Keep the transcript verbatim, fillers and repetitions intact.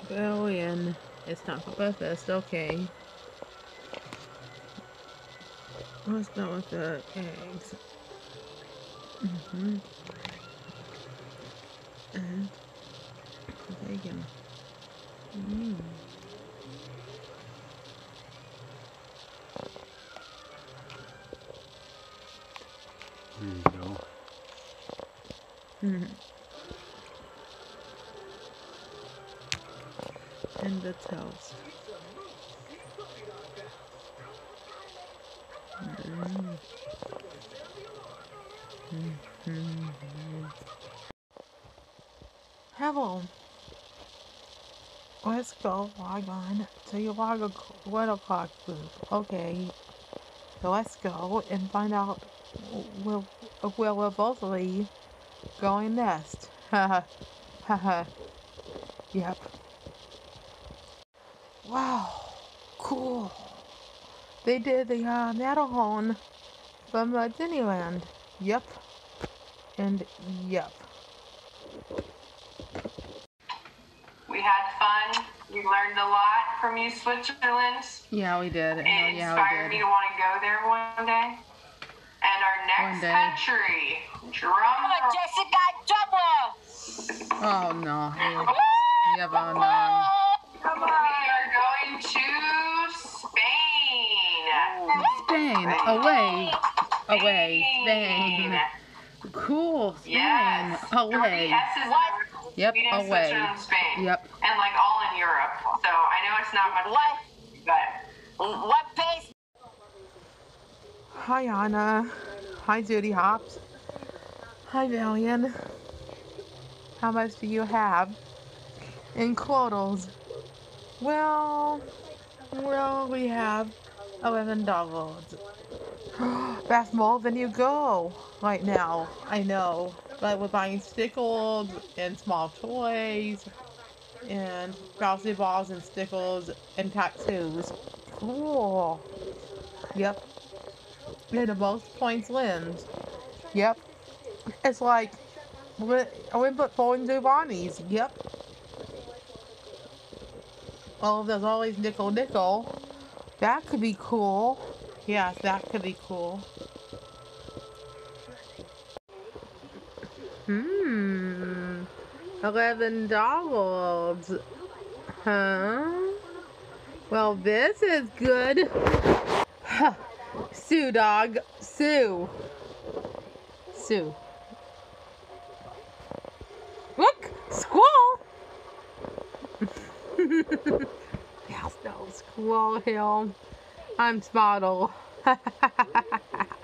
Go in. It's time for breakfast. Okay. Let's go with the eggs. Mm-hmm. And bacon. Mm. There you go. Mm. And the toast. Mm. Mm-hmm. Hello. Let's go log on to your log one o'clock booth. Okay. So let's go and find out where, where we're both going next. Haha. Haha. Yep. Wow. Cool. They did the uh, Matterhorn from uh, Disneyland. Yep. And yep. We had fun. We learned a lot from you, Switzerland. Yeah, we did. It oh, yeah, inspired we did. me to want to go there one day. And our next country, drum roll. Jessica Double. Oh no. We have a nine. Come on. We are going to Spain. Spain. Away. Away. Spain. Cool. Spain. Yes. Away. S is what? Yep. Sweden, Away. Switzerland, Spain. Yep. And like all in Europe. So I know it's not much. What? But What pace? Hi, Anna. Hi, Judy Hops. Hi, Valian. How much do you have in quotas? Well, well, we have eleven dollars. That's more than you go right now. I know, but we're buying stickles and small toys and bouncy balls and stickles and tattoos. Cool. Yep. And the most points wins. Yep. It's like Olympic bowling Giovanni's. Yep. Oh, there's always nickel nickel. That could be cool. Yes, that could be cool. Hmm. Eleven dollars. Huh? Well, this is good. Huh. Sue, dog. Sue. Sue. Look! Squall! Yes, no, Squall Hill. I'm Spottle.